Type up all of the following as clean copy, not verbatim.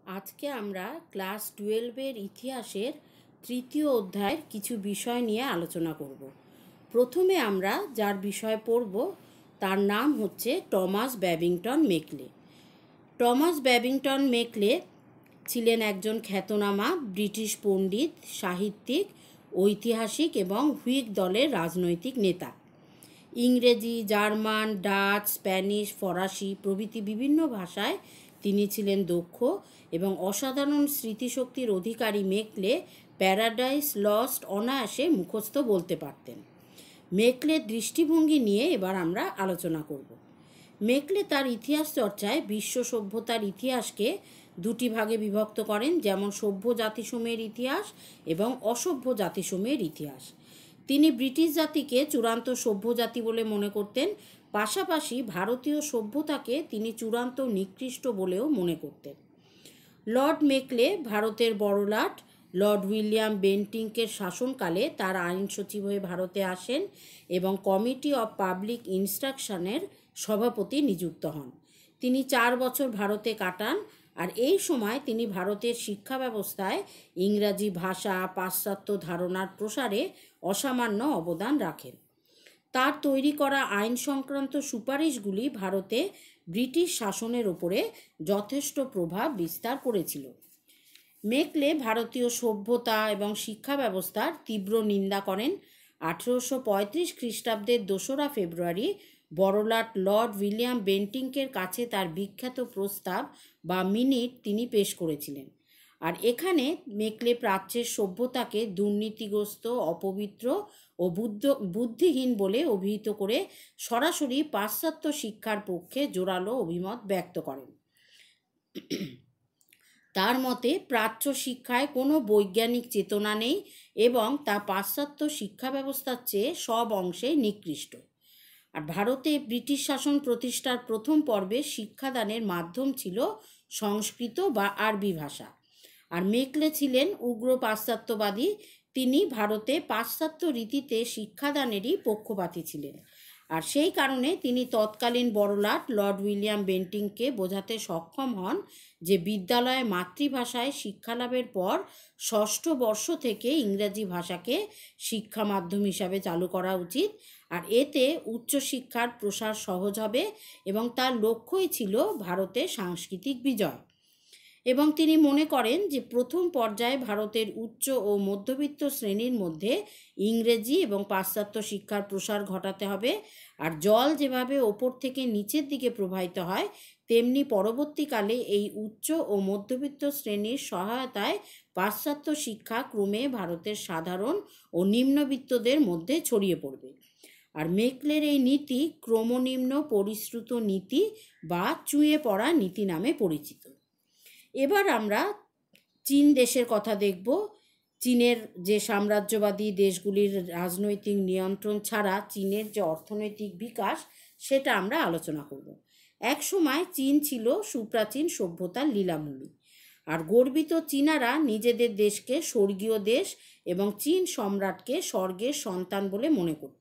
আজকে আমরা ক্লাস 12-এর ইতিহাসের তৃতীয় অধ্যায়ের কিছু বিষয় নিয়ে আলোচনা করব। প্রথমে আমরা যার বিষয় পড়ব তার নাম হচ্ছে Thomas Babington Macaulay. Thomas Babington Macaulay ছিলেন একজন খ্যাতনামা ব্রিটিশ পণ্ডিত, সাহিত্যিক, ঐতিহাসিক এবং হুইগ দলের রাজনৈতিক নেতা। ইংরেজি, জার্মান, ডাচ, স্প্যানিশ, ফরাসি প্রভৃতি বিভিন্ন ভাষায় তিনি ছিলেন দক্ষ এবং অসাধারণ স্মৃতিশক্তির অধিকারী মেকলে প্যারাডাইস লস্ট অনায়াসে মুখস্থ বলতে পারতেন। মেকলের দৃষ্টিভঙ্গি নিয়ে এবার আমরা আলোচনা করব। মেকলে তার ইতিহাস চর্চায় বিশ্ব সভ্যতার ইতিহাসকে দুটি ভাগে বিভক্ত করেন, যেমন সভ্য জাতিসমূহের ইতিহাস এবং অসভ্য জাতিসমূহের ইতিহাস। তিনি ব্রিটিশ জাতিকে চূড়ান্ত সভ্য জাতি বলে মনে করতেন, পাশাপাশি ভারতীয় সভ্যতাকে তিনি চূড়ান্ত নিকৃষ্ট বলেও মনে করতেন। লর্ড মেকলে ভারতের বড়লাট লর্ড উইলিয়াম বেন্টিংকের শাসনকালে তার আইন সচিব হয়ে ভারতে আসেন এবং কমিটি অফ পাবলিক ইনস্ট্রাকশনের সভাপতি নিযুক্ত হন। তিনি 4 বছর ভারতে কাটান, আর এই সময় তিনি ভারতের শিক্ষা ব্যবস্থায় ইংরাজি ভাষা, পাশ্চাত্য ধারণার প্রসারে অসামান্য অবদান রাখেন। তার তৈরি করা আইন সংক্রান্ত সুপারিশগুলি ভারতে ব্রিটিশ শাসনের ওপরে যথেষ্ট প্রভাব বিস্তার করেছিল। মেকলে ভারতীয় সভ্যতা এবং শিক্ষা ব্যবস্থার তীব্র নিন্দা করেন। 1835 খ্রিস্টাব্দের 2রা ফেব্রুয়ারি বড়লাট লর্ড উইলিয়াম বেন্টিংকের কাছে তার বিখ্যাত প্রস্তাব বা মিনিট তিনি পেশ করেছিলেন। আর এখানে মেকলে প্রাচ্যের সভ্যতাকে দুর্নীতিগ্রস্ত, অপবিত্র ও বুদ্ধিহীন বলে অভিহিত করে সরাসরি পাশ্চাত্য শিক্ষার পক্ষে জোরালো অভিমত ব্যক্ত করেন। তার মতে প্রাচ্য শিক্ষায় কোনো বৈজ্ঞানিক চেতনা নেই এবং তা পাশ্চাত্য শিক্ষা ব্যবস্থার চেয়ে সব অংশে নিকৃষ্ট। আর ভারতে ব্রিটিশ শাসন প্রতিষ্ঠার প্রথম পর্বে শিক্ষাদানের মাধ্যম ছিল সংস্কৃত বা আরবি ভাষা। আর মেকলে ছিলেন উগ্র পাশ্চাত্যবাদী। তিনি ভারতে পাশ্চাত্য রীতিতে শিক্ষাদানেরই পক্ষপাতী ছিলেন। আর সেই কারণে তিনি তৎকালীন বড়লাট লর্ড উইলিয়াম বেন্টিংকে বোঝাতে সক্ষম হন যে বিদ্যালয়ে মাতৃভাষায় শিক্ষালাভের পর 6ষ্ঠ বর্ষ থেকে ইংরাজি ভাষাকে শিক্ষা মাধ্যম হিসাবে চালু করা উচিত। আর এতে উচ্চশিক্ষার প্রসার সহজ হবে এবং তার লক্ষ্যই ছিল ভারতের সাংস্কৃতিক বিজয়। এবং তিনি মনে করেন যে প্রথম পর্যায়ে ভারতের উচ্চ ও মধ্যবিত্ত শ্রেণীর মধ্যে ইংরেজি এবং পাশ্চাত্য শিক্ষার প্রসার ঘটাতে হবে। আর জল যেভাবে ওপর থেকে নিচের দিকে প্রবাহিত হয়, তেমনি পরবর্তীকালে এই উচ্চ ও মধ্যবিত্ত শ্রেণীর সহায়তায় পাশ্চাত্য শিক্ষা ক্রমে ভারতের সাধারণ ও নিম্নবিত্তদের মধ্যে ছড়িয়ে পড়বে। আর মেকলের এই নীতি ক্রমনিম্ন পরিশ্রুত নীতি বা চুঁয়ে পড়া নীতি নামে পরিচিত। এবার আমরা চীন দেশের কথা দেখব। চীনের যে সাম্রাজ্যবাদী দেশগুলির রাজনৈতিক নিয়ন্ত্রণ ছাড়া চীনের যে অর্থনৈতিক বিকাশ, সেটা আমরা আলোচনা করব। এক সময় চীন ছিল সুপ্রাচীন সভ্যতার লীলামূলী। আর গর্বিত চীনারা নিজেদের দেশকে স্বর্গীয় দেশ এবং চীন সম্রাটকে স্বর্গের সন্তান বলে মনে করত।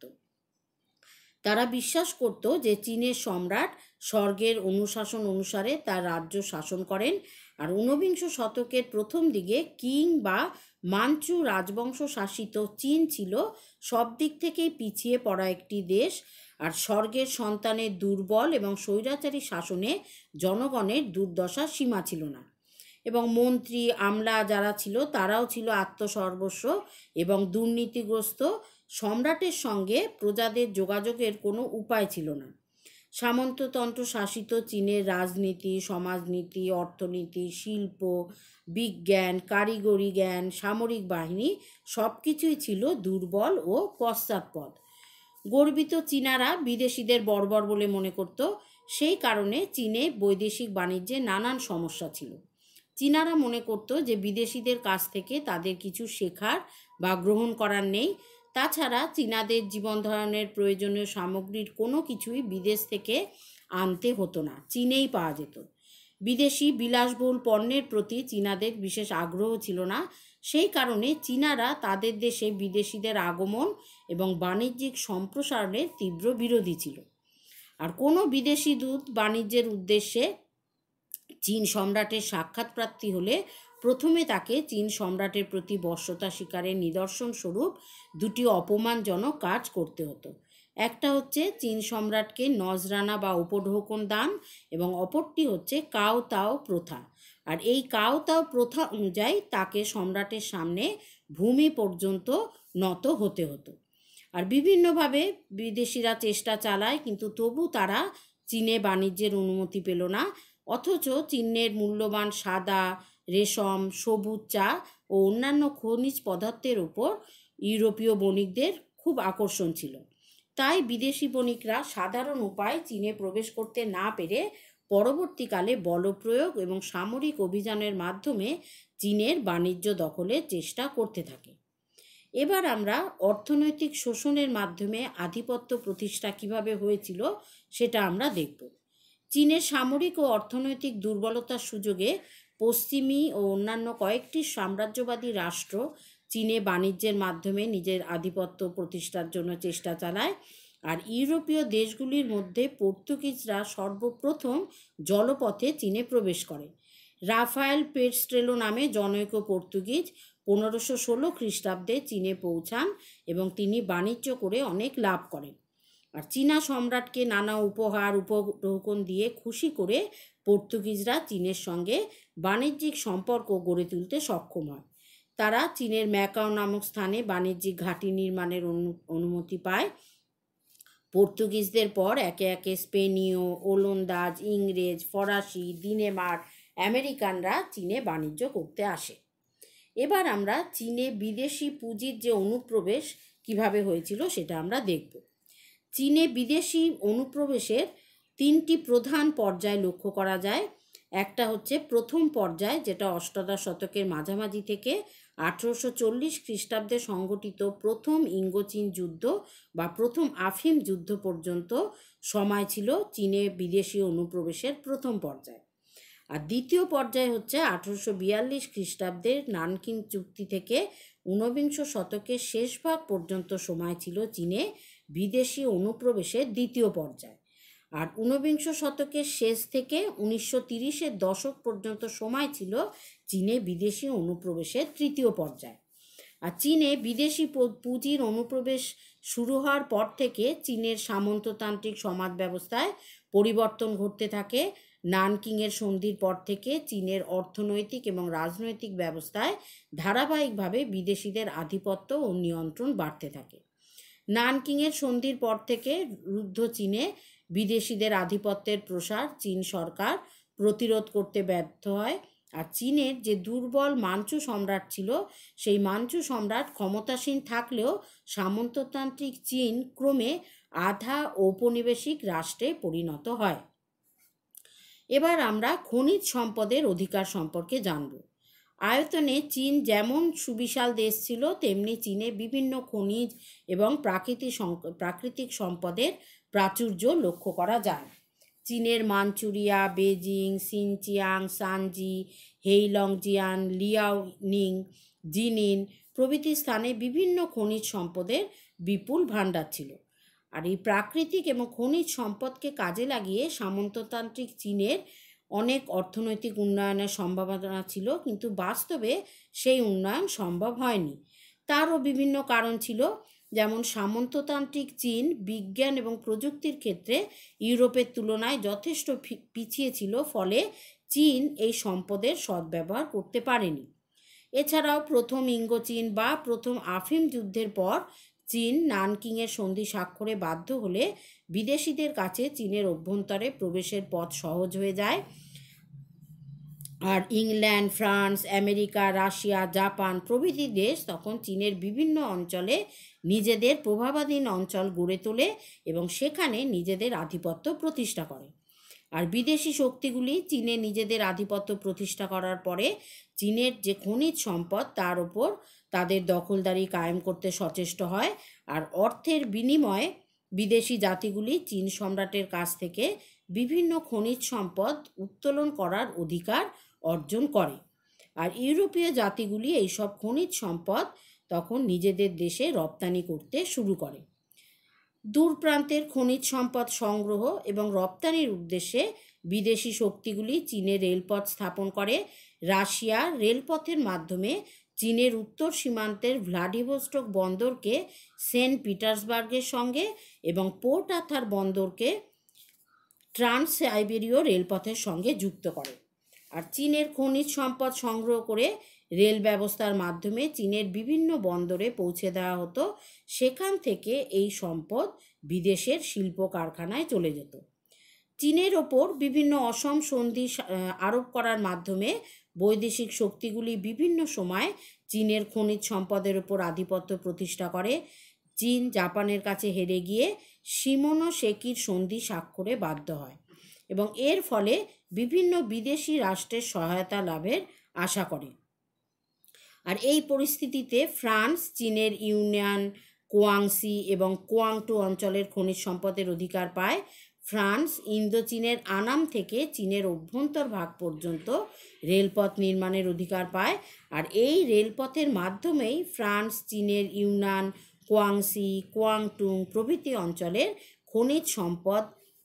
তারা বিশ্বাস করত যে চীনের সম্রাট স্বর্গের অনুশাসন অনুসারে তার রাজ্য শাসন করেন। আর 19বিংশ শতকের প্রথম দিকে কিং বা মাঞ্চু রাজবংশ শাসিত চীন ছিল সব দিক থেকেই পিছিয়ে পড়া একটি দেশ। আর স্বর্গের সন্তানের দুর্বল এবং স্বৈরাচারী শাসনে জনগণের দুর্দশার সীমা ছিল না। এবং মন্ত্রী আমলা যারা ছিল তারাও ছিল আত্মসর্বস্ব এবং দুর্নীতিগ্রস্ত। সম্রাটের সঙ্গে প্রজাদের যোগাযোগের কোনো উপায় ছিল না। সামন্ততন্ত্র শাসিত চীনের রাজনীতি, সমাজনীতি, অর্থনীতি, শিল্প, বিজ্ঞান, কারিগরি জ্ঞান, সামরিক বাহিনী সব কিছুই ছিল দুর্বল ও পশ্চাৎপদ। গর্বিত চীনারা বিদেশিদের বর্বর বলে মনে করত। সেই কারণে চীনে বৈদেশিক বাণিজ্যে নানান সমস্যা ছিল। চীনারা মনে করত যে বিদেশিদের কাছ থেকে তাদের কিছু শেখার বা গ্রহণ করার নেই। তাছাড়া চীনাদের জীবন ধারণের প্রয়োজনীয় সামগ্রীর কোনো কিছুই বিদেশ থেকে আনতে হতো না, চীনেই পাওয়া যেত। বিদেশি বিলাসবহুল পণ্যের প্রতি চীনাদের বিশেষ আগ্রহ ছিল না। সেই কারণে চীনারা তাদের দেশে বিদেশিদের আগমন এবং বাণিজ্যিক সম্প্রসারণের তীব্র বিরোধী ছিল। আর কোনো বিদেশি দূত বাণিজ্যের উদ্দেশ্যে চীন সম্রাটের সাক্ষাৎ প্রাপ্তি হলে প্রথমে তাকে চীন সম্রাটের প্রতি বশ্যতা স্বীকারের নিদর্শন স্বরূপ দুটি অপমানজনক কাজ করতে হতো। একটা হচ্ছে চীন সম্রাটকে নজরানা বা উপঢৌকন দান, এবং অপরটি হচ্ছে কাও তাও প্রথা। আর এই কাও তাও প্রথা অনুযায়ী তাকে সম্রাটের সামনে ভূমি পর্যন্ত নত হতে হতো। আর বিভিন্নভাবে বিদেশিরা চেষ্টা চালায়, কিন্তু তবু তারা চীনে বাণিজ্যের অনুমতি পেল না। অথচ চীনের মূল্যবান সাদা, রেশম, সবুজ চা ও অন্যান্য খনিজ পদার্থের উপর ইউরোপীয় বণিকদের খুব আকর্ষণ ছিল। তাই বিদেশি বণিকরা সাধারণ উপায়ে চীনে প্রবেশ করতে না পেরে পরবর্তীকালে বলপ্রয়োগ এবং সামরিক অভিযানের মাধ্যমে চীনের বাণিজ্য দখলের চেষ্টা করতে থাকে। এবার আমরা অর্থনৈতিক শোষণের মাধ্যমে আধিপত্য প্রতিষ্ঠা কিভাবে হয়েছিল সেটা আমরা দেখব। চীনের সামরিক ও অর্থনৈতিক দুর্বলতার সুযোগে পশ্চিমী ও অন্যান্য কয়েকটি সাম্রাজ্যবাদী রাষ্ট্র চীনে বাণিজ্যের মাধ্যমে নিজের আধিপত্য প্রতিষ্ঠার জন্য চেষ্টা চালায়। আর ইউরোপীয় দেশগুলির মধ্যে পর্তুগিজরা সর্বপ্রথম জলপথে চীনে প্রবেশ করে। রাফায়েল পেটস্ট্রেলো নামে জনৈক পর্তুগিজ 1516 খ্রিস্টাব্দে চীনে পৌঁছান এবং তিনি বাণিজ্য করে অনেক লাভ করেন। আর চীনা সম্রাটকে নানা উপহার উপঢৌকন দিয়ে খুশি করে পর্তুগিজরা চীনের সঙ্গে বাণিজ্যিক সম্পর্ক গড়ে তুলতে সক্ষম হয়। তারা চীনের ম্যাকাও নামক স্থানে বাণিজ্যিক ঘাঁটি নির্মাণের অনুমতি পায়। পর্তুগিজদের পর একে একে স্পেনীয়, ওলন্দাজ, ইংরেজ, ফরাসি, ডেনমার্ক, আমেরিকানরা চীনে বাণিজ্য করতে আসে। এবার আমরা চীনে বিদেশি পুঁজির যে অনুপ্রবেশ কিভাবে হয়েছিল সেটা আমরা দেখব। চীনে বিদেশি অনুপ্রবেশের 3টি প্রধান পর্যায় লক্ষ্য করা যায়। একটা হচ্ছে প্রথম পর্যায়, যেটা অষ্টাদশ শতকের মাঝামাঝি থেকে 1840 খ্রিস্টাব্দে সংগঠিত প্রথম ইঙ্গো-চীন যুদ্ধ বা প্রথম আফিম যুদ্ধ পর্যন্ত সময় ছিল চীনে বিদেশি অনুপ্রবেশের প্রথম পর্যায়। আর দ্বিতীয় পর্যায় হচ্ছে 1842 খ্রিস্টাব্দের নানকিং চুক্তি থেকে ঊনবিংশ শতকের শেষ ভাগ পর্যন্ত সময় ছিল চীনে বিদেশি অনুপ্রবেশের দ্বিতীয় পর্যায়। আর ঊনবিংশ শতকের শেষ থেকে 1930-এর দশক পর্যন্ত সময় ছিল চীনে বিদেশি অনুপ্রবেশের তৃতীয় পর্যায়। আর চীনে বিদেশি পুঁজির অনুপ্রবেশ শুরু হওয়ার পর থেকে চীনের সামন্ততান্ত্রিক সমাজ ব্যবস্থায় পরিবর্তন ঘটতে থাকে। নানকিংয়ের সন্ধির পর থেকে চীনের অর্থনৈতিক এবং রাজনৈতিক ব্যবস্থায় ধারাবাহিকভাবে বিদেশিদের আধিপত্য ও নিয়ন্ত্রণ বাড়তে থাকে। নানকিংয়ের সন্ধির পর থেকে রুদ্ধ চীনে বিদেশিদের আধিপত্যের প্রসার চীন সরকার প্রতিরোধ করতে ব্যর্থ হয়। আর চীনের যে দুর্বল মাঞ্চু সম্রাট ছিল, সেই মাঞ্চু সম্রাট ক্ষমতাসীন থাকলেও সামন্ততান্ত্রিক চীন ক্রমে আধা ঔপনিবেশিক রাষ্ট্রে পরিণত হয়। এবার আমরা খনিজ সম্পদের অধিকার সম্পর্কে জানব। আয়তনে চীন যেমন সুবিশাল দেশ ছিল, তেমনি চীনে বিভিন্ন খনিজ এবং প্রাকৃতিক সম্পদের প্রাচুর্য লক্ষ্য করা যায়। চীনের Manchuria, Beijing, Xinjiang, Shanxi, Heilongjiang, Liaoning, Jilin প্রভৃতি স্থানে বিভিন্ন খনিজ সম্পদের বিপুল ভাণ্ডার ছিল। আর এই প্রাকৃতিক এবং খনিজ সম্পদকে কাজে লাগিয়ে সামন্ততান্ত্রিক চীনের অনেক অর্থনৈতিক উন্নয়নের সম্ভাবনা ছিল, কিন্তু বাস্তবে সেই উন্নয়ন সম্ভব হয়নি। তারও বিভিন্ন কারণ ছিল, যেমন সামন্ততান্ত্রিক চীন বিজ্ঞান এবং প্রযুক্তির ক্ষেত্রে ইউরোপের তুলনায় যথেষ্ট পিছিয়ে ছিল, ফলে চীন এই সম্পদের সদ্ব্যবহার করতে পারেনি। এছাড়াও প্রথম ইঙ্গো চীন বা প্রথম আফিম যুদ্ধের পর চীন নানকিংয়ের সন্ধি স্বাক্ষরে বাধ্য হলে বিদেশিদের কাছে চীনের অভ্যন্তরে প্রবেশের পথ সহজ হয়ে যায়। আর England, France, America, Russia, Japan প্রভৃতি দেশ তখন চীনের বিভিন্ন অঞ্চলে নিজেদের প্রভাবাধীন অঞ্চল গড়ে তোলে এবং সেখানে নিজেদের আধিপত্য প্রতিষ্ঠা করে। আর বিদেশি শক্তিগুলি চীনে নিজেদের আধিপত্য প্রতিষ্ঠা করার পরে চীনের যে খনিজ সম্পদ তার ওপর তাদের দখলদারি কায়েম করতে সচেষ্ট হয়। আর অর্থের বিনিময়ে বিদেশি জাতিগুলি চীন সম্রাটের কাছ থেকে বিভিন্ন খনিজ সম্পদ উত্তোলন করার অধিকার অর্জন করে। আর ইউরোপীয় জাতিগুলি এইসব খনিজ সম্পদ তখন নিজেদের দেশে রপ্তানি করতে শুরু করে। দূর প্রান্তের খনিজ সম্পদ সংগ্রহ এবং রপ্তানির উদ্দেশ্যে বিদেশি শক্তিগুলি চীনে রেলপথ স্থাপন করে। রাশিয়া রেলপথের মাধ্যমে চীনের উত্তর সীমান্তের ভ্লাদিভস্টক বন্দরকে সেন্ট পিটার্সবার্গের সঙ্গে এবং পোর্ট আর্থার বন্দরকে ট্রান্স সাইবেরীয় রেলপথের সঙ্গে যুক্ত করে। আর চীনের খনিজ সম্পদ সংগ্রহ করে রেল ব্যবস্থার মাধ্যমে চীনের বিভিন্ন বন্দরে পৌঁছে দেওয়া হতো। সেখান থেকে এই সম্পদ বিদেশের শিল্প কারখানায় চলে যেত। চীনের ওপর বিভিন্ন অসম সন্ধি আরোপ করার মাধ্যমে বৈদেশিক শক্তিগুলি বিভিন্ন সময় চীনের খনিজ সম্পদের ওপর আধিপত্য প্রতিষ্ঠা করে। চীন জাপানের কাছে হেরে গিয়ে শিমোনোসেকির সন্ধি স্বাক্ষরে বাধ্য হয় এবং এর ফলে বিভিন্ন বিদেশি রাষ্ট্রের সহায়তা লাভের আশা করে। আর এই পরিস্থিতিতে ফ্রান্স চীনের ইউনান, কোয়াংসি এবং কোয়াংটু অঞ্চলের খনিজ সম্পদের অধিকার পায়। ফ্রান্স ইন্দোচীনের আনাম থেকে চীনের অভ্যন্তর ভাগ পর্যন্ত রেলপথ নির্মাণের অধিকার পায়। আর এই রেলপথের মাধ্যমেই ফ্রান্স চীনের ইউনান, কোয়াংসি, কোয়াংটুং প্রভৃতি অঞ্চলের খনিজ সম্পদ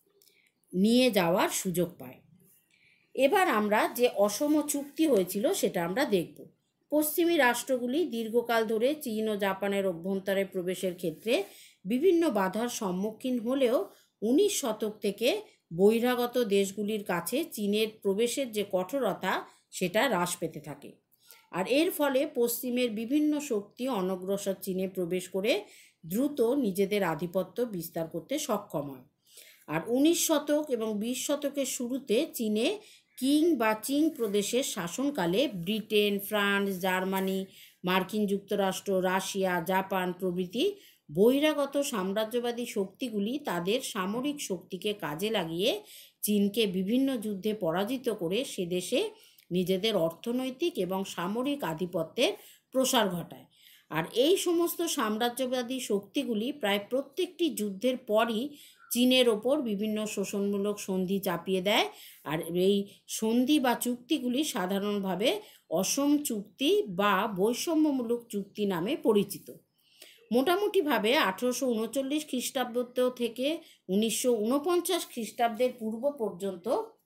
নিয়ে যাওয়ার সুযোগ পায়। এবার আমরা যে অসম চুক্তি হয়েছিল সেটা আমরা দেখব। পশ্চিমী রাষ্ট্রগুলি দীর্ঘকাল ধরে চীন ও জাপানের অভ্যন্তরে প্রবেশের ক্ষেত্রে বিভিন্ন বাধার সম্মুখীন হলেও 19 শতক থেকে বহিরাগত দেশগুলির কাছে চীনের প্রবেশের যে কঠোরতা সেটা হ্রাস পেতে থাকে। আর এর ফলে পশ্চিমের বিভিন্ন শক্তি অনগ্রসর চীনে প্রবেশ করে দ্রুত নিজেদের আধিপত্য বিস্তার করতে সক্ষম হয়। আর 19 শতক এবং 20 শতকের শুরুতে চীনে কিং বা চিং প্রদেশের শাসনকালে ব্রিটেন, ফ্রান্স, জার্মানি, মার্কিন যুক্তরাষ্ট্র, রাশিয়া, জাপান প্রভৃতি বহিরাগত সাম্রাজ্যবাদী শক্তিগুলি তাদের সামরিক শক্তিকে কাজে লাগিয়ে চীনকে বিভিন্ন যুদ্ধে পরাজিত করে সে দেশে নিজেদের অর্থনৈতিক এবং সামরিক আধিপত্যের প্রসার ঘটায়। আর এই সমস্ত সাম্রাজ্যবাদী শক্তিগুলি প্রায় প্রত্যেকটি যুদ্ধের পরই চীনের ওপর বিভিন্ন শোষণমূলক সন্ধি চাপিয়ে দেয়। আর এই সন্ধি বা চুক্তিগুলি সাধারণভাবে অসম চুক্তি বা বৈষম্যমূলক চুক্তি নামে পরিচিত। মোটামুটিভাবে 1839 খ্রিস্টাব্দ থেকে 1949 খ্রিস্টাব্দের পূর্ব পর্যন্ত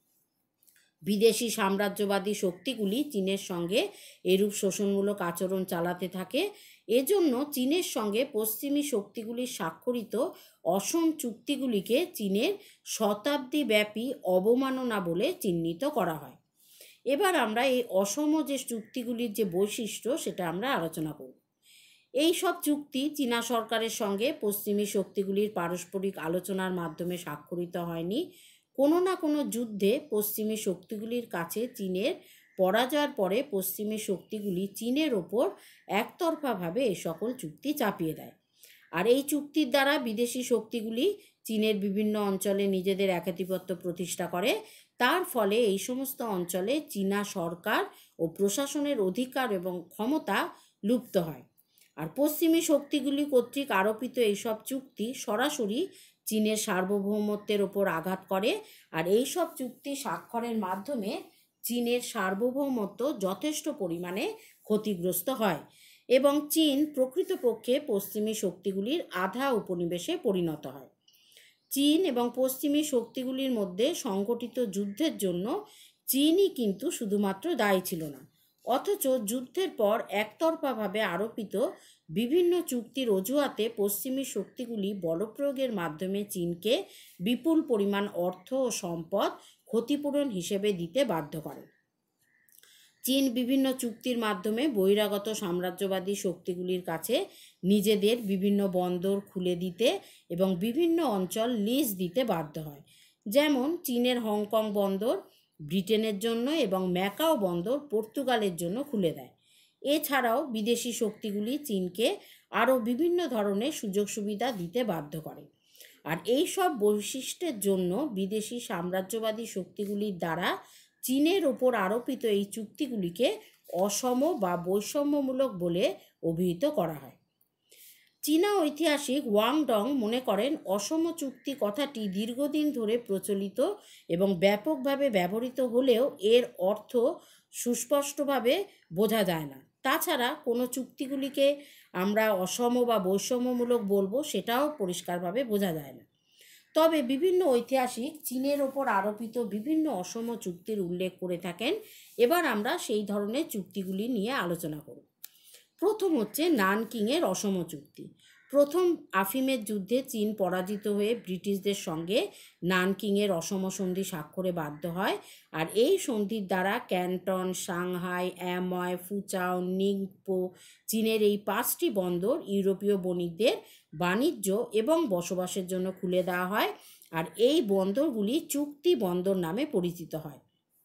বিদেশি সাম্রাজ্যবাদী শক্তিগুলি চীনের সঙ্গে এরূপ শোষণমূলক আচরণ চালাতে থাকে। এজন্য চীনের সঙ্গে পশ্চিমী শক্তিগুলির স্বাক্ষরিত অসম চুক্তিগুলিকে চীনের শতাব্দীব্যাপী অবমাননা বলে চিহ্নিত করা হয়। এবার আমরা এই অসম যে চুক্তিগুলির যে বৈশিষ্ট্য সেটা আমরা আলোচনা করব। এই সব চুক্তি চীনা সরকারের সঙ্গে পশ্চিমী শক্তিগুলির পারস্পরিক আলোচনার মাধ্যমে স্বাক্ষরিত হয়নি। কোনো না কোনো যুদ্ধে পশ্চিমী শক্তিগুলির কাছে চীনের পরাজয়ের পরে পশ্চিমী শক্তিগুলি চীনের ওপর একতরফাভাবে এই সকল চুক্তি চাপিয়ে দেয়। আর এই চুক্তির দ্বারা বিদেশি শক্তিগুলি চীনের বিভিন্ন অঞ্চলে নিজেদের একাধিপত্য প্রতিষ্ঠা করে। তার ফলে এই সমস্ত অঞ্চলে চীনা সরকার ও প্রশাসনের অধিকার এবং ক্ষমতা লুপ্ত হয়। আর পশ্চিমী শক্তিগুলি কর্তৃক আরোপিত এইসব চুক্তি সরাসরি চীনের সার্বভৌমত্বের ওপর আঘাত করে। আর এইসব চুক্তি স্বাক্ষরের মাধ্যমে চীনের সার্বভৌমত্ব যথেষ্ট পরিমাণে ক্ষতিগ্রস্ত হয় এবং চীন প্রকৃতপক্ষে পশ্চিমী শক্তিগুলির আধা উপনিবেশে পরিণত হয়। চীন এবং পশ্চিমী শক্তিগুলির মধ্যে সংঘটিত যুদ্ধের জন্য চীনই কিন্তু শুধুমাত্র দায়ী ছিল না, অথচ যুদ্ধের পর একতরফাভাবে আরোপিত বিভিন্ন চুক্তির অজুহাতে পশ্চিমী শক্তিগুলি বলপ্রয়োগের মাধ্যমে চীনকে বিপুল পরিমাণ অর্থ ও সম্পদ ক্ষতিপূরণ হিসেবে দিতে বাধ্য করে। চীন বিভিন্ন চুক্তির মাধ্যমে বহিরাগত সাম্রাজ্যবাদী শক্তিগুলির কাছে নিজেদের বিভিন্ন বন্দর খুলে দিতে এবং বিভিন্ন অঞ্চল লিজ দিতে বাধ্য হয়। যেমন চীনের হংকং বন্দর ব্রিটেনের জন্য এবং ম্যাকাও বন্দর পর্তুগালের জন্য খুলে দেয়। এছাড়াও বিদেশি শক্তিগুলি চীনকে আরও বিভিন্ন ধরনের সুযোগ সুবিধা দিতে বাধ্য করে। আর এই সব বৈশিষ্ট্যের জন্য বিদেশি সাম্রাজ্যবাদী শক্তিগুলির দ্বারা চীনের ওপর আরোপিত এই চুক্তিগুলিকে অসম বা বৈষম্যমূলক বলে অভিহিত করা হয়। চীনা ঐতিহাসিক ওয়াং ডং মনে করেন অসম চুক্তি কথাটি দীর্ঘদিন ধরে প্রচলিত এবং ব্যাপকভাবে ব্যবহৃত হলেও এর অর্থ সুস্পষ্টভাবে বোঝা যায় না। তাছাড়া কোনো চুক্তিগুলিকে আমরা অসম বা বৈষম্যমূলক বলবো সেটাও পরিষ্কারভাবে বোঝা যায় না। তবে বিভিন্ন ঐতিহাসিক চীনের ওপর আরোপিত বিভিন্ন অসম চুক্তির উল্লেখ করে থাকেন। এবার আমরা সেই ধরনের চুক্তিগুলি নিয়ে আলোচনা করব। প্রথম হচ্ছে নানকিংয়ের অসম চুক্তি। প্রথম আফিমের যুদ্ধে চীন পরাজিত হয়ে ব্রিটিশদের সঙ্গে নানকিংয়ের অসম সন্ধি স্বাক্ষরে বাধ্য হয়। আর এই সন্ধির দ্বারা Canton, Shanghai, Amoy, Foochow, Ningpo, চীনের এই 5টি বন্দর ইউরোপীয় বণিকদের বাণিজ্য এবং বসবাসের জন্য খুলে দেওয়া হয়। আর এই বন্দরগুলি চুক্তি বন্দর নামে পরিচিত হয়।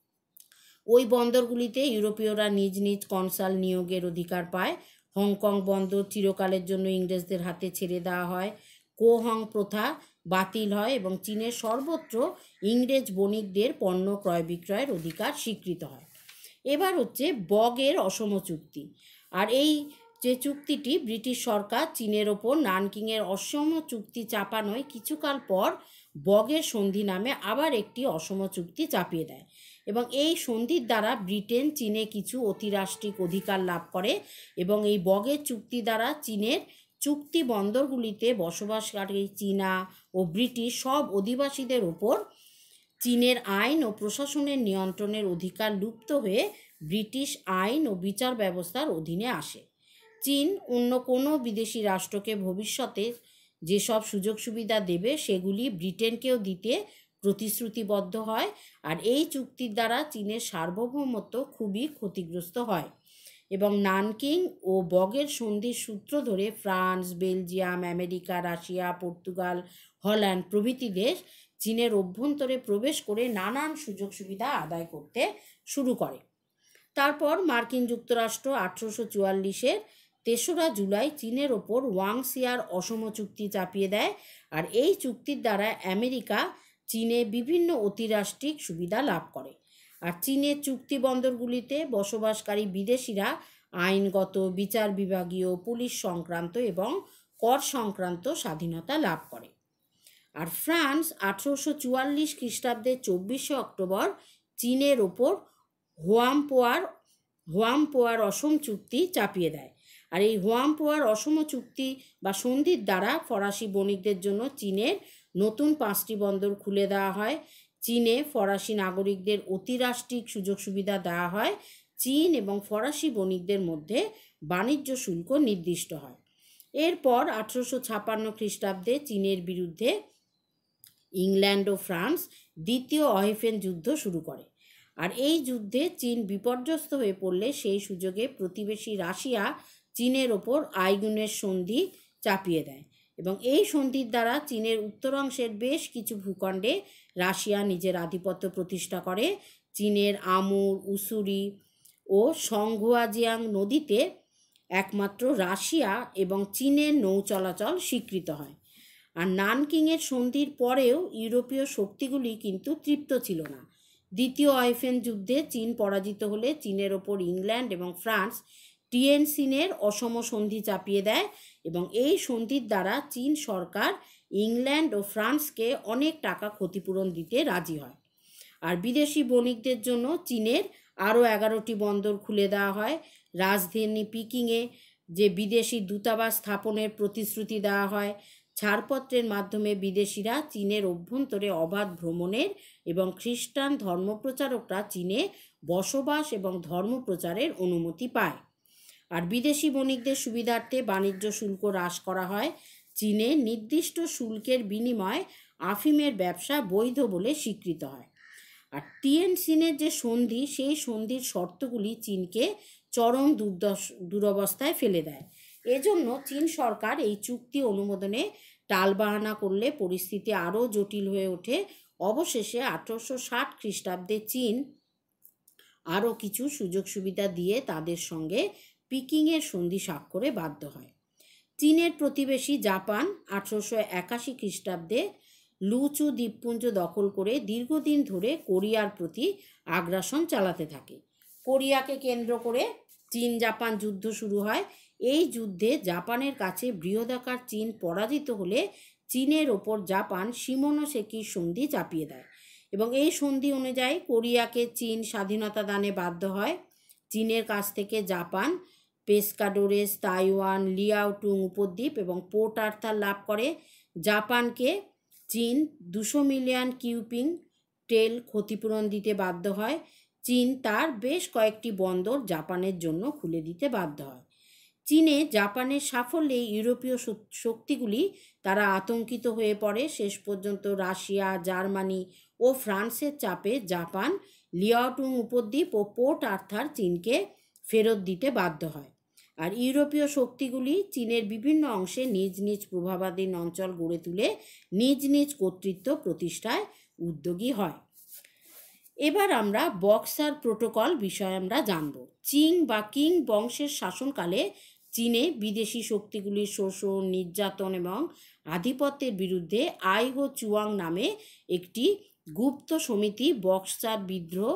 ওই বন্দরগুলিতে ইউরোপীয়রা নিজ নিজ কনসাল নিয়োগের অধিকার পায়। হংকং বন্দর চিরকালের জন্য ইংরেজদের হাতে ছেড়ে দেওয়া হয়। কোহং প্রথা বাতিল হয় এবং চীনের সর্বত্র ইংরেজ বণিকদের পণ্য ক্রয় বিক্রয়ের অধিকার স্বীকৃত হয়। এবার হচ্ছে বগের অসম চুক্তি। আর এই যে চুক্তিটি ব্রিটিশ সরকার চীনের ওপর নানকিংয়ের অসম চুক্তি চাপানোয় কিছুকাল পর বগের সন্ধি নামে আবার একটি অসম চুক্তি চাপিয়ে দেয় এবং এই সন্ধির দ্বারা ব্রিটেন চীনে কিছু অতিরাষ্ট্রিক অধিকার লাভ করে এবং এই বগের চুক্তি দ্বারা চীনের চুক্তি বন্দরগুলিতে বসবাসকারী চীনা ও ব্রিটিশ সব অধিবাসীদের ওপর চীনের আইন ও প্রশাসনের নিয়ন্ত্রণের অধিকার লুপ্ত হয়ে ব্রিটিশ আইন ও বিচার ব্যবস্থার অধীনে আসে। চীন অন্য কোনো বিদেশি রাষ্ট্রকে ভবিষ্যতে যেসব সুযোগ সুবিধা দেবে সেগুলি ব্রিটেনকেও দিতে প্রতিশ্রুতিবদ্ধ হয়। আর এই চুক্তির দ্বারা চীনের সার্বভৌমত্ব খুবই ক্ষতিগ্রস্ত হয় এবং নানকিং ও বগের সন্ধির সূত্র ধরে France, Belgium, America, Russia, Portugal, Holland প্রভৃতি দেশ চীনের অভ্যন্তরে প্রবেশ করে নানান সুযোগ সুবিধা আদায় করতে শুরু করে। তারপর মার্কিন যুক্তরাষ্ট্র 1844-এর 3রা জুলাই চীনের ওপর ওয়াংসিয়ার অসম চুক্তি চাপিয়ে দেয়। আর এই চুক্তির দ্বারা আমেরিকা চীনে বিভিন্ন অতিরাষ্ট্রিক সুবিধা লাভ করে। আর চীনের চুক্তি বন্দরগুলিতে বসবাসকারী বিদেশিরা আইনগত, বিচার বিভাগীয়, পুলিশ সংক্রান্ত এবং কর সংক্রান্ত স্বাধীনতা লাভ করে। আর ফ্রান্স 1844 খ্রিস্টাব্দের 24শে অক্টোবর চীনের ওপর হোয়ামপোয়ার অসম চুক্তি চাপিয়ে দেয়। আর এই হোয়ামপোয়ার অসম চুক্তি বা সন্ধির দ্বারা ফরাসি বণিকদের জন্য চীনের নতুন 5টি বন্দর খুলে দেওয়া হয়। চীনে ফরাসি নাগরিকদের অতিরাষ্ট্রিক সুযোগ সুবিধা দেওয়া হয়। চীন এবং ফরাসি বণিকদের মধ্যে বাণিজ্য শুল্ক নির্দিষ্ট হয়। এরপর 1856 খ্রিস্টাব্দে চীনের বিরুদ্ধে ইংল্যান্ড ও ফ্রান্স দ্বিতীয় অহেফেন যুদ্ধ শুরু করে। আর এই যুদ্ধে চীন বিপর্যস্ত হয়ে পড়লে সেই সুযোগে প্রতিবেশী রাশিয়া চীনের ওপর আইগুনের সন্ধি চাপিয়ে দেয় এবং এই সন্ধির দ্বারা চীনের উত্তরাংশের বেশ কিছু ভূখণ্ডে রাশিয়া নিজের আধিপত্য প্রতিষ্ঠা করে। চীনের আমুর, উসুরি ও সংঘুয়াজিয়াং নদীতে একমাত্র রাশিয়া এবং চীনের নৌ চলাচল স্বীকৃত হয়। আর নানকিংয়ের সন্ধির পরেও ইউরোপীয় শক্তিগুলি কিন্তু তৃপ্ত ছিল না। দ্বিতীয় অহেফেন যুদ্ধে চীন পরাজিত হলে চীনের ওপর ইংল্যান্ড এবং ফ্রান্স টিয়েনসিনের অসম সন্ধি চাপিয়ে দেয় এবং এই সন্ধির দ্বারা চীন সরকার ইংল্যান্ড ও ফ্রান্সকে অনেক টাকা ক্ষতিপূরণ দিতে রাজি হয়। আর বিদেশি বণিকদের জন্য চীনের আরও 11টি বন্দর খুলে দেওয়া হয়। রাজধানী পিকিংয়ে যে বিদেশি দূতাবাস স্থাপনের প্রতিশ্রুতি দেওয়া হয়। ছাড়পত্রের মাধ্যমে বিদেশিরা চীনের অভ্যন্তরে অবাধ ভ্রমণের এবং খ্রিস্টান ধর্মপ্রচারকরা চীনে বসবাস এবং ধর্মপ্রচারের অনুমতি পায়। আর বিদেশি বণিকদের সুবিধার্থে বাণিজ্য শুল্ক হ্রাস করা হয়। চীনে নির্দিষ্ট শুল্কের বিনিময়ে আফিমের ব্যবসা বৈধ বলে স্বীকৃত হয়। আর টিয়েনসিনের যে সন্ধি, সেই সন্ধির শর্তগুলি চীনকে চরম দুরবস্থায় ফেলে দেয়। এজন্য চীন সরকার এই চুক্তি অনুমোদনে টালবাহানা করলে পরিস্থিতি আরও জটিল হয়ে ওঠে। অবশেষে 1860 খ্রিস্টাব্দে চীন আরও কিছু সুযোগ সুবিধা দিয়ে তাদের সঙ্গে পিকিংয়ের সন্ধি স্বাক্ষরে বাধ্য হয়। চীনের প্রতিবেশী জাপান 1881 খ্রিস্টাব্দে লুচু দ্বীপপুঞ্জ দখল করে দীর্ঘদিন ধরে কোরিয়ার প্রতি আগ্রাসন চালাতে থাকে। কোরিয়াকে কেন্দ্র করে চীন জাপান যুদ্ধ শুরু হয়। এই যুদ্ধে জাপানের কাছে বৃহদাকার চীন পরাজিত হলে চীনের ওপর জাপান শিমোনোসেকির সন্ধি চাপিয়ে দেয় এবং এই সন্ধি অনুযায়ী কোরিয়াকে চীন স্বাধীনতা দানে বাধ্য হয়। চীনের কাছ থেকে জাপান পেসকাডোরেস, তাইওয়ান, লিয়াওটুং উপদ্বীপ এবং পোর্ট আর্থার লাভ করে। জাপানকে চীন 200 মিলিয়ন কিউপিং তেল ক্ষতিপূরণ দিতে বাধ্য হয়। চীন তার বেশ কয়েকটি বন্দর জাপানের জন্য খুলে দিতে বাধ্য হয়। চীনে জাপানের সাফল্যে ইউরোপীয় শক্তিগুলি তারা আতঙ্কিত হয়ে পড়ে। শেষ পর্যন্ত রাশিয়া, জার্মানি ও ফ্রান্সের চাপে জাপান লিয়াওটুং উপদ্বীপ ও পোর্ট আর্থার চীনকে ফেরত দিতে বাধ্য হয়। আর ইউরোপীয় শক্তিগুলি চীনের বিভিন্ন অংশে নিজ নিজ প্রভাবাধীন অঞ্চল গড়ে তুলে নিজ নিজ কর্তৃত্ব প্রতিষ্ঠায় উদ্যোগী হয়। এবার আমরা বক্সার প্রোটোকল বিষয়ে আমরা জানব। চিং বা কিং বংশের শাসনকালে চীনে বিদেশি শক্তিগুলির শোষণ, নির্যাতন এবং আধিপত্যের বিরুদ্ধে আইহো চুয়াং নামে একটি গুপ্ত সমিতি বক্সার বিদ্রোহ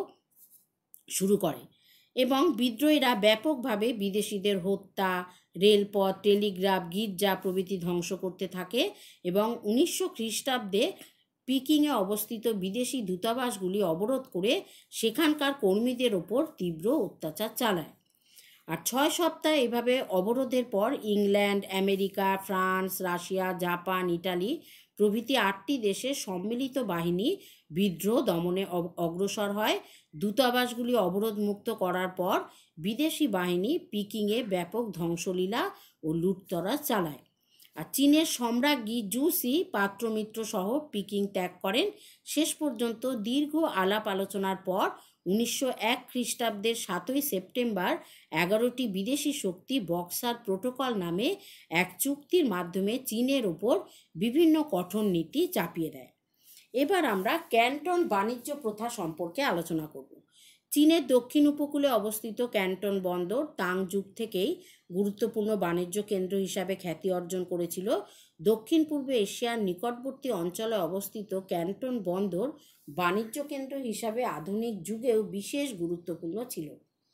শুরু করে এবং বিদ্রোহীরা ব্যাপকভাবে বিদেশিদের হত্যা, রেলপথ, টেলিগ্রাফ, গির্জা প্রভৃতি ধ্বংস করতে থাকে এবং 1900 খ্রিস্টাব্দে পিকিংয়ে অবস্থিত বিদেশি দূতাবাসগুলি অবরোধ করে সেখানকার কর্মীদের ওপর তীব্র অত্যাচার চালায়। আর 6 সপ্তাহ এভাবে অবরোধের পর England, America, France, Russia, Japan, Italy প্রভৃতি 8টি দেশের সম্মিলিত বাহিনী বিদ্রোহ দমনে অগ্রসর হয়। দূতাবাসগুলি অবরোধমুক্ত করার পর বিদেশি বাহিনী পিকিংয়ে ব্যাপক ধ্বংসলীলা ও লুটতরাজ চালায়। আর চীনের সম্রাজ্ঞী জুসি পাত্রমিত্র সহ পিকিং ত্যাগ করেন। শেষ পর্যন্ত দীর্ঘ আলাপ আলোচনার পর 1901 খ্রিস্টাব্দের 7ই সেপ্টেম্বর 11টি বিদেশি শক্তি বক্সার প্রোটোকল নামে এক চুক্তির মাধ্যমে চীনের ওপর বিভিন্ন কঠোর নীতি চাপিয়ে দেয়। এবার আমরা ক্যান্টন বাণিজ্য প্রথা সম্পর্কে আলোচনা করব। চীনের দক্ষিণ উপকূলে অবস্থিত ক্যান্টন বন্দর তাং যুগ থেকেই গুরুত্বপূর্ণ বাণিজ্য কেন্দ্র হিসাবে খ্যাতি অর্জন করেছিল। দক্ষিণ পূর্ব এশিয়ার নিকটবর্তী অঞ্চলে অবস্থিত ক্যান্টন বন্দর বাণিজ্য কেন্দ্র হিসাবে আধুনিক যুগেও বিশেষ গুরুত্বপূর্ণ ছিল।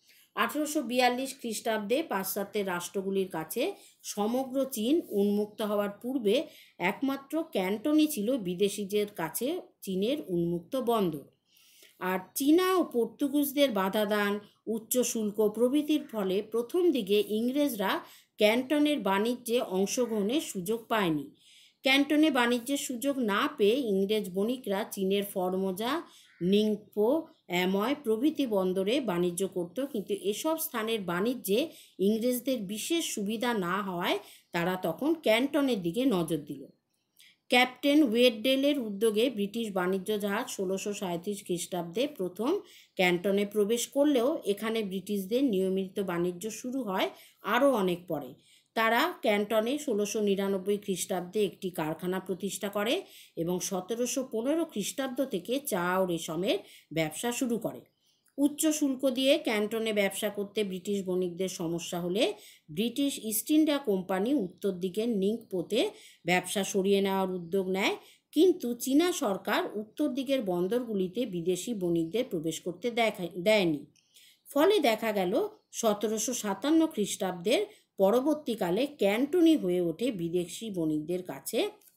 1842 খ্রিস্টাব্দে পাশ্চাত্যের রাষ্ট্রগুলির কাছে সমগ্র চীন উন্মুক্ত হওয়ার পূর্বে একমাত্র ক্যান্টনই ছিল বিদেশিদের কাছে চীনের উন্মুক্ত বন্দর। আর চীনা ও পর্তুগিজদের বাধাদান, উচ্চ শুল্ক প্রভৃতির ফলে প্রথম দিকে ইংরেজরা ক্যান্টনের বাণিজ্যে অংশগ্রহণের সুযোগ পায়নি। ক্যান্টনে বাণিজ্যের সুযোগ না পেয়ে ইংরেজ বণিকরা চীনের ফরমোজা, নিংপো, অ্যাময় প্রভৃতি বন্দরে বাণিজ্য করত, কিন্তু এসব স্থানের বাণিজ্যে ইংরেজদের বিশেষ সুবিধা না হওয়ায় তারা তখন ক্যান্টনের দিকে নজর দিল। ক্যাপ্টেন ওয়েডডেলের উদ্যোগে ব্রিটিশ বাণিজ্য জাহাজ 1637 খ্রিস্টাব্দে প্রথম ক্যান্টনে প্রবেশ করলেও এখানে ব্রিটিশদের নিয়মিত বাণিজ্য শুরু হয় আরও অনেক পরে। তারা ক্যান্টনে 1699 খ্রিস্টাব্দে একটি কারখানা প্রতিষ্ঠা করে এবং 1715 খ্রিস্টাব্দ থেকে চা ও রেশমের ব্যবসা শুরু করে। উচ্চ শুল্ক দিয়ে ক্যান্টনে ব্যবসা করতে ব্রিটিশ বণিকদের সমস্যা হলে ব্রিটিশ ইস্ট ইন্ডিয়া কোম্পানি উত্তর দিকের নিংপোতে ব্যবসা সরিয়ে নেওয়ার উদ্যোগ নেয়, কিন্তু চীনা সরকার উত্তর দিকের বন্দরগুলিতে বিদেশি বণিকদের প্রবেশ করতে দেয়নি। ফলে দেখা গেল 1757 খ্রিস্টাব্দের পরবর্তীকালে ক্যান্টনই হয়ে ওঠে বিদেশি বণিকদের কাছে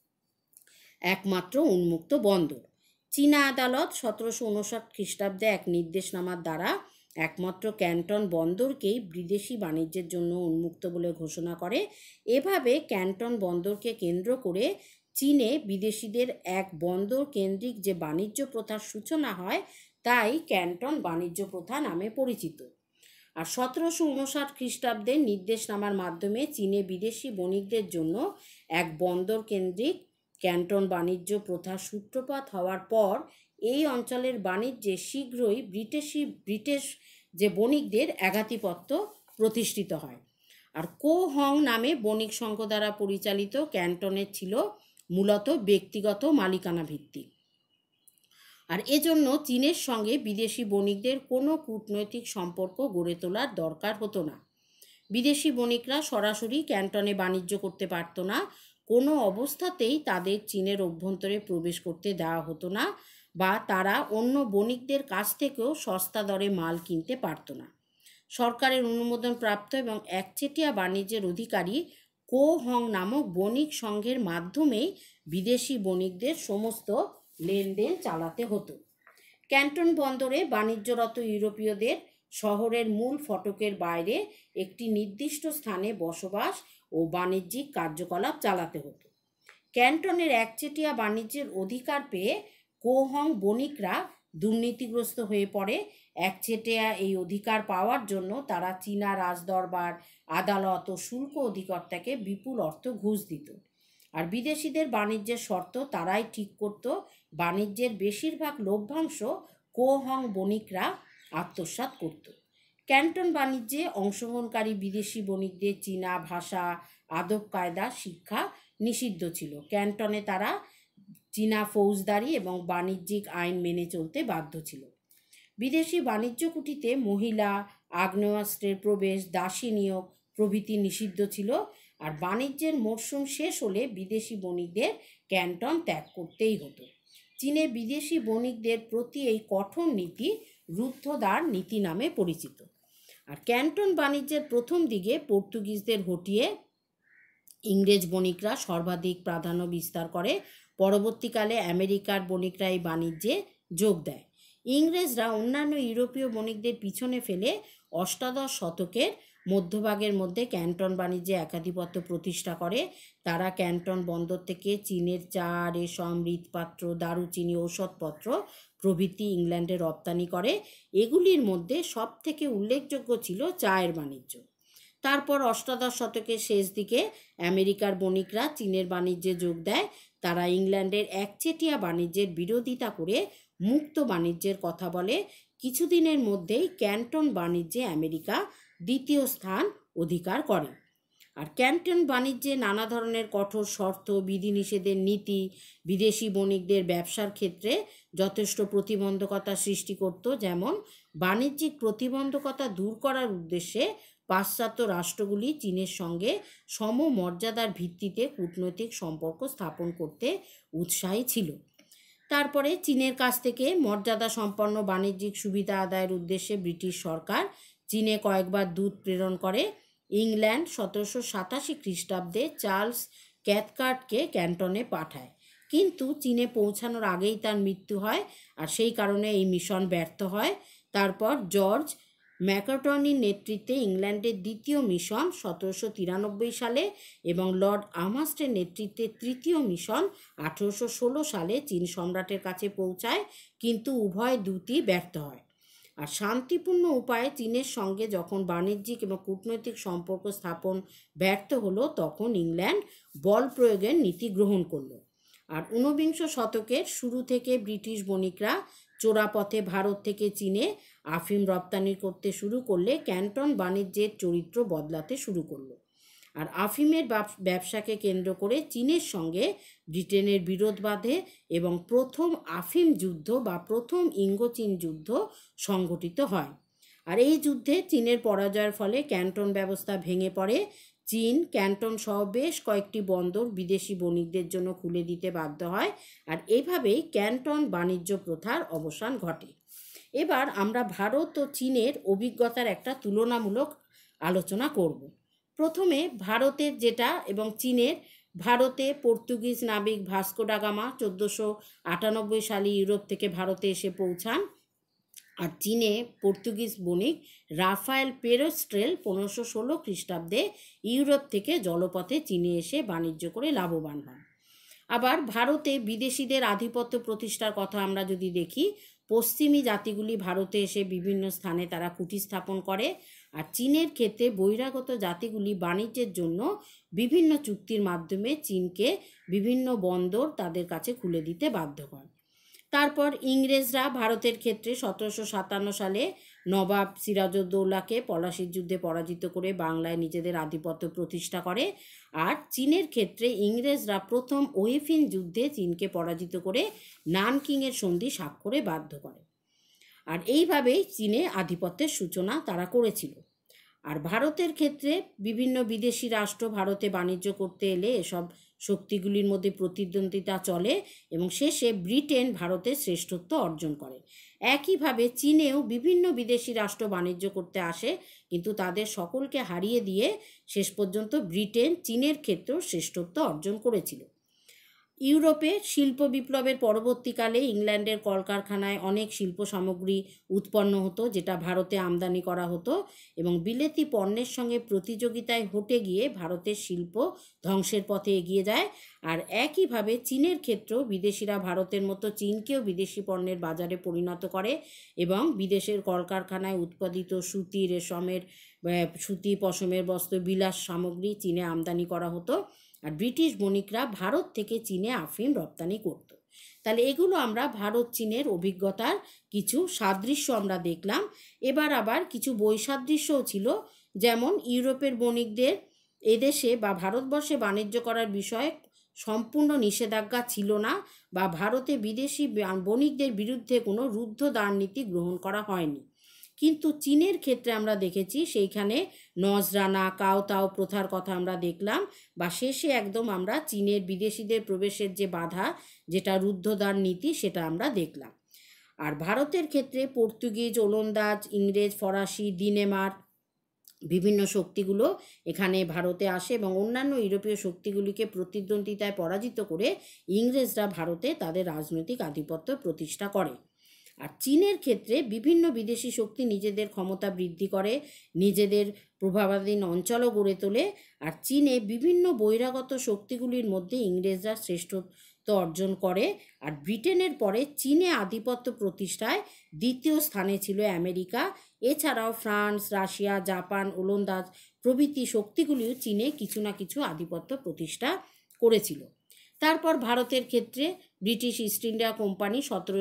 একমাত্র উন্মুক্ত বন্দর। চীনা আদালত 1759 খ্রিস্টাব্দে এক নির্দেশনামার দ্বারা একমাত্র ক্যান্টন বন্দরকেই বিদেশি বাণিজ্যের জন্য উন্মুক্ত বলে ঘোষণা করে। এভাবে ক্যান্টন বন্দরকে কেন্দ্র করে চীনে বিদেশিদের এক বন্দর কেন্দ্রিক যে বাণিজ্য প্রথার সূচনা হয় তাই ক্যান্টন বাণিজ্য প্রথা নামে পরিচিত। আর 1759 খ্রিস্টাব্দের নির্দেশনামার মাধ্যমে চীনে বিদেশি বণিকদের জন্য এক বন্দর কেন্দ্রিক ক্যান্টন বাণিজ্য প্রথার সূত্রপাত হওয়ার পর এই অঞ্চলের বাণিজ্যে শীঘ্রই ব্রিটিশ যে বণিকদের একাধিপত্য প্রতিষ্ঠিত হয়। আর কো হং নামে বণিক সংঘ দ্বারা পরিচালিত ক্যান্টনের ছিল মূলত ব্যক্তিগত মালিকানা ভিত্তিক। আর এজন্য চীনের সঙ্গে বিদেশি বণিকদের কোনো কূটনৈতিক সম্পর্ক গড়ে তোলার দরকার হতো না। বিদেশি বণিকরা সরাসরি ক্যান্টনে বাণিজ্য করতে পারত না, কোনো অবস্থাতেই তাদের চীনের অভ্যন্তরে প্রবেশ করতে দেওয়া হতো না, বা তারা অন্য বণিকদের কাছ থেকেও সস্তা দরে মাল কিনতে পারত না। সরকারের অনুমোদন প্রাপ্ত এবং একচেটিয়া বাণিজ্যের অধিকারী কো হং নামক বণিক সংঘের মাধ্যমেই বিদেশি বণিকদের সমস্ত লেনদেন চালাতে হতো। ক্যান্টন বন্দরে বাণিজ্যরত ইউরোপীয়দের শহরের মূল ফটকের বাইরে একটি নির্দিষ্ট স্থানে বসবাস ও বাণিজ্যিক কার্যকলাপ চালাতে হতো। ক্যান্টনের একচেটিয়া বাণিজ্যের অধিকার পেয়ে কোহং বণিকরা দুর্নীতিগ্রস্ত হয়ে পড়ে। একচেটিয়া এই অধিকার পাওয়ার জন্য তারা চীনা রাজদরবার, আদালত ও শুল্ক অধিকর্তাকে বিপুল অর্থ ঘুষ দিত। আর বিদেশিদের বাণিজ্যের শর্ত তারাই ঠিক করত। বাণিজ্যের বেশিরভাগ লভ্যাংশ কোহং বণিকরা আত্মসাৎ করত। ক্যান্টন বাণিজ্যে অংশগ্রহণকারী বিদেশি বণিকদের চীনা ভাষা, আদব কায়দা শিক্ষা নিষিদ্ধ ছিল। ক্যান্টনে তারা চীনা ফৌজদারি এবং বাণিজ্যিক আইন মেনে চলতে বাধ্য ছিল। বিদেশি বাণিজ্য কুটিতে মহিলা, আগ্নেয়াস্ত্রের প্রবেশ, দাসী নিয়োগ প্রভৃতি নিষিদ্ধ ছিল। আর বাণিজ্যের মরশুম শেষ হলে বিদেশি বণিকদের ক্যান্টন ত্যাগ করতেই হতো। চীনে বিদেশি বণিকদের প্রতি এই কঠোর নীতি রুদ্ধদ্বার নীতি নামে পরিচিত। আর ক্যান্টন বাণিজ্যের প্রথম দিকে পর্তুগিজদের হটিয়ে ইংরেজ বণিকরা সর্বাধিক প্রাধান্য বিস্তার করে। পরবর্তীকালে আমেরিকার বণিকরা এই বাণিজ্যে যোগ দেয়। ইংরেজরা অন্যান্য ইউরোপীয় বণিকদের পিছনে ফেলে অষ্টাদশ শতকের মধ্যভাগের মধ্যে ক্যান্টন বাণিজ্যে একাধিপত্য প্রতিষ্ঠা করে। তারা ক্যান্টন বন্দর থেকে চীনের চা, রেশম, মৃৎপাত্র, দারুচিনি, ঔষধপত্র প্রভৃতি ইংল্যান্ডে রপ্তানি করে। এগুলির মধ্যে সবথেকে উল্লেখযোগ্য ছিল চায়ের বাণিজ্য। তারপর অষ্টাদশ শতকের শেষ দিকে আমেরিকার বণিকরা চীনের বাণিজ্যে যোগ দেয়। তারা ইংল্যান্ডের একচেটিয়া বাণিজ্যের বিরোধিতা করে মুক্ত বাণিজ্যের কথা বলে। কিছুদিনের মধ্যেই ক্যান্টন বাণিজ্যে আমেরিকা দ্বিতীয় স্থান অধিকার করে। আর ক্যান্টন বাণিজ্যে নানা ধরনের কঠোর শর্ত, বিধিনিষেধের নীতি বিদেশি বণিকদের ব্যবসার ক্ষেত্রে যথেষ্ট প্রতিবন্ধকতা সৃষ্টি করত। যেমন বাণিজ্যিক প্রতিবন্ধকতা দূর করার উদ্দেশ্যে পাশ্চাত্য রাষ্ট্রগুলি চীনের সঙ্গে সমমর্যাদার ভিত্তিতে কূটনৈতিক সম্পর্ক স্থাপন করতে উৎসাহী ছিল। তারপরে চীনের কাছ থেকে মর্যাদা সম্পন্ন বাণিজ্যিক সুবিধা আদায়ের উদ্দেশ্যে ব্রিটিশ সরকার চীনে কয়েকবার দূত প্রেরণ করে। ইংল্যান্ড 1787 খ্রিস্টাব্দে চার্লস ক্যাথকার্টকে ক্যান্টনে পাঠায়, কিন্তু চীনে পৌঁছানোর আগেই তার মৃত্যু হয়, আর সেই কারণে এই মিশন ব্যর্থ হয়। তারপর জর্জ ম্যাকার্টনির নেতৃত্বে ইংল্যান্ডের দ্বিতীয় মিশন 1793 সালে এবং লর্ড আমহার্স্টের নেতৃত্বে তৃতীয় মিশন 1816 সালে চীন সম্রাটের কাছে পৌঁছায়, কিন্তু উভয় দূতই ব্যর্থ হয়। আর শান্তিপূর্ণ উপায়ে চীনের সঙ্গে যখন বাণিজ্যিক এবং কূটনৈতিক সম্পর্ক স্থাপন ব্যর্থ হলো, তখন ইংল্যান্ড বল প্রয়োগের নীতি গ্রহণ করলো। আর ঊনবিংশ শতকের শুরু থেকে ব্রিটিশ বণিকরা চোরাপথে ভারত থেকে চীনে আফিম রপ্তানি করতে শুরু করলে ক্যান্টন বাণিজ্যের চরিত্র বদলাতে শুরু করলো। আর আফিমের ব্যবসাকে কেন্দ্র করে চীনের সঙ্গে ব্রিটেনের বিরোধ বাধে এবং প্রথম আফিম যুদ্ধ বা প্রথম ইঙ্গো-চীন যুদ্ধ সংঘটিত হয়। আর এই যুদ্ধে চীনের পরাজয়ের ফলে ক্যান্টন ব্যবস্থা ভেঙে পড়ে। চীন ক্যান্টন সহ বেশ কয়েকটি বন্দর বিদেশি বণিকদের জন্য খুলে দিতে বাধ্য হয়। আর এভাবেই ক্যান্টন বাণিজ্য প্রথার অবসান ঘটে। এবার আমরা ভারত ও চীনের অভিজ্ঞতার একটা তুলনামূলক আলোচনা করব। প্রথমে ভারতের যেটা এবং চীনের। ভারতে পর্তুগিজ নাবিক ভাস্কো ডা গামা 1498 সালে ইউরোপ থেকে ভারতে এসে পৌঁছান। আর চীনে পর্তুগিজ বণিক রাফায়েল পেরোস্ট্রেল 1516 খ্রিস্টাব্দে ইউরোপ থেকে জলপথে চীনে এসে বাণিজ্য করে লাভবান হন। আবার ভারতে বিদেশিদের আধিপত্য প্রতিষ্ঠার কথা আমরা যদি দেখি, পশ্চিমী জাতিগুলি ভারতে এসে বিভিন্ন স্থানে তারা কুটি স্থাপন করে। আর চীনের ক্ষেত্রে বহিরাগত জাতিগুলি বাণিজ্যের জন্য বিভিন্ন চুক্তির মাধ্যমে চীনকে বিভিন্ন বন্দর তাদের কাছে খুলে দিতে বাধ্য করে। তারপর ইংরেজরা ভারতের ক্ষেত্রে 1757 সালে নবাব সিরাজউদ্দৌলাকে পলাশির যুদ্ধে পরাজিত করে বাংলায় নিজেদের আধিপত্য প্রতিষ্ঠা করে। আর চীনের ক্ষেত্রে ইংরেজরা প্রথম ওয়েফিন যুদ্ধে চীনকে পরাজিত করে নানকিংয়ের সন্ধি স্বাক্ষরে বাধ্য করে। আর এইভাবেই চীনে আধিপত্যের সূচনা তারা করেছিল। আর ভারতের ক্ষেত্রে বিভিন্ন বিদেশি রাষ্ট্র ভারতে বাণিজ্য করতে এলে এসব শক্তিগুলির মধ্যে প্রতিদ্বন্দ্বিতা চলে এবং শেষে ব্রিটেন ভারতের শ্রেষ্ঠত্ব অর্জন করে। একইভাবে চীনেও বিভিন্ন বিদেশি রাষ্ট্র বাণিজ্য করতে আসে, কিন্তু তাদের সকলকে হারিয়ে দিয়ে শেষ পর্যন্ত ব্রিটেন চীনের ক্ষেত্রেও শ্রেষ্ঠত্ব অর্জন করেছিল। ইউরোপে শিল্প বিপ্লবের পরবর্তীকালে ইংল্যান্ডের কলকারখানায় অনেক শিল্প সামগ্রী উৎপন্ন হতো, যেটা ভারতে আমদানি করা হতো, এবং বিলেতি পণ্যের সঙ্গে প্রতিযোগিতায় হটে গিয়ে ভারতের শিল্প ধ্বংসের পথে এগিয়ে যায়। আর একইভাবে চীনের ক্ষেত্রেও বিদেশিরা ভারতের মতো চীনকেও বিদেশি পণ্যের বাজারে পরিণত করে এবং বিদেশের কলকারখানায় উৎপাদিত সুতি, রেশমের সুতি, পশমের বস্ত্র, বিলাস সামগ্রী চীনে আমদানি করা হতো। আর ব্রিটিশ বণিকরা ভারত থেকে চীনে আফিম রপ্তানি করত। তাহলে এগুলো আমরা ভারত চীনের অভিজ্ঞতার কিছু সাদৃশ্য আমরা দেখলাম। এবার আবার কিছু বৈসাদৃশ্যও ছিল, যেমন ইউরোপের বণিকদের এদেশে বা ভারতবর্ষে বাণিজ্য করার বিষয়ে সম্পূর্ণ নিষেধাজ্ঞা ছিল না, বা ভারতে বিদেশি বণিকদের বিরুদ্ধে কোনো রুদ্ধদ্বার নীতি গ্রহণ করা হয়নি। কিন্তু চীনের ক্ষেত্রে আমরা দেখেছি সেইখানে নজরানা, কাওতাও প্রথার কথা আমরা দেখলাম, বা শেষে একদম আমরা চীনের বিদেশিদের প্রবেশের যে বাধা, যেটা রুদ্ধদ্বার নীতি, সেটা আমরা দেখলাম। আর ভারতের ক্ষেত্রে পর্তুগিজ, ওলন্দাজ, ইংরেজ, ফরাসি, ডেনমার্ক বিভিন্ন শক্তিগুলো এখানে ভারতে আসে এবং অন্যান্য ইউরোপীয় শক্তিগুলিকে প্রতিদ্বন্দ্বিতায় পরাজিত করে ইংরেজরা ভারতে তাদের রাজনৈতিক আধিপত্য প্রতিষ্ঠা করে। আর চীনের ক্ষেত্রে বিভিন্ন বিদেশি শক্তি নিজেদের ক্ষমতা বৃদ্ধি করে, নিজেদের প্রভাবাধীন অঞ্চলও গড়ে তোলে। আর চীনে বিভিন্ন বহিরাগত শক্তিগুলির মধ্যে ইংরেজরা শ্রেষ্ঠত্ব অর্জন করে। আর ব্রিটেনের পরে চীনে আধিপত্য প্রতিষ্ঠায় দ্বিতীয় স্থানে ছিল আমেরিকা। এছাড়াও ফ্রান্স, রাশিয়া, জাপান, ওলন্দাজ প্রভৃতি শক্তিগুলিও চীনে কিছু না কিছু আধিপত্য প্রতিষ্ঠা করেছিল। তারপর ভারতের ক্ষেত্রে ব্রিটিশ ইস্ট ইন্ডিয়া কোম্পানি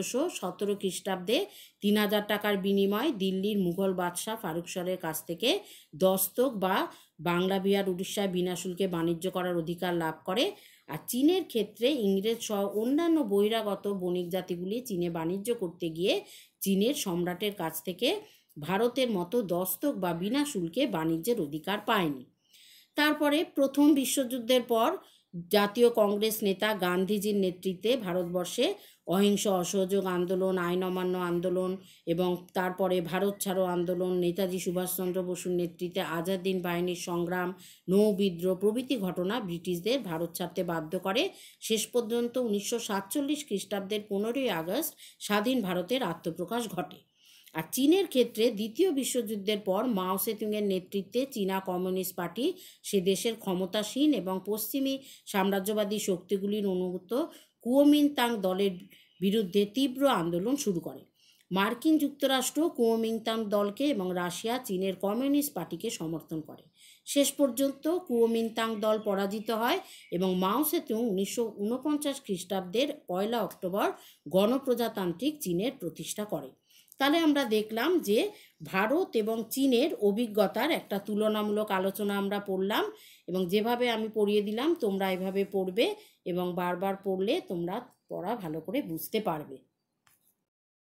1717 খ্রিস্টাব্দে 3000 টাকার বিনিময়ে দিল্লির মুঘল বাদশাহ ফারুক শাহের কাছ থেকে দস্তক বা বাংলা, বিহার, উড়িষ্যায় বিনা শুল্কে বাণিজ্য করার অধিকার লাভ করে। আর চীনের ক্ষেত্রে ইংরেজ সহ অন্যান্য বহিরাগত বণিক জাতিগুলি চীনে বাণিজ্য করতে গিয়ে চীনের সম্রাটের কাছ থেকে ভারতের মতো দস্তক বা বিনা শুল্কে বাণিজ্যের অধিকার পায়নি। তারপরে প্রথম বিশ্বযুদ্ধের পর জাতীয় কংগ্রেস নেতা গান্ধীজির নেতৃত্বে ভারতবর্ষে অহিংস অসহযোগ আন্দোলন, আইন অমান্য আন্দোলন এবং তারপরে ভারত ছাড়ো আন্দোলন, নেতাজি সুভাষচন্দ্র বসুর নেতৃত্বে আজাদ হিন্দ বাহিনীর সংগ্রাম, নৌ বিদ্রোহ প্রভৃতি ঘটনা ব্রিটিশদের ভারত ছাড়তে বাধ্য করে। শেষ পর্যন্ত 1947 খ্রিস্টাব্দের 15ই আগস্ট স্বাধীন ভারতের আত্মপ্রকাশ ঘটে। আর চীনের ক্ষেত্রে দ্বিতীয় বিশ্বযুদ্ধের পর মাও সেতুংয়ের নেতৃত্বে চীনা কমিউনিস্ট পার্টি সে দেশের ক্ষমতাসীন এবং পশ্চিমী সাম্রাজ্যবাদী শক্তিগুলির অনুগত কুওমিন্তাং দলের বিরুদ্ধে তীব্র আন্দোলন শুরু করে। মার্কিন যুক্তরাষ্ট্র কুওমিন্তাং দলকে এবং রাশিয়া চীনের কমিউনিস্ট পার্টিকে সমর্থন করে। শেষ পর্যন্ত কুওমিন্তাং দল পরাজিত হয় এবং মাও সেতুং 1949 খ্রিস্টাব্দের 1 অক্টোবর গণপ্রজাতান্ত্রিক চীনের প্রতিষ্ঠা করে। তাহলে আমরা দেখলাম যে ভারত এবং চীনের অভিজ্ঞতার একটা তুলনামূলক আলোচনা আমরা পড়লাম, এবং যেভাবে আমি পড়িয়ে দিলাম তোমরা এভাবে পড়বে এবং বারবার পড়লে তোমরা পড়া ভালো করে বুঝতে পারবে।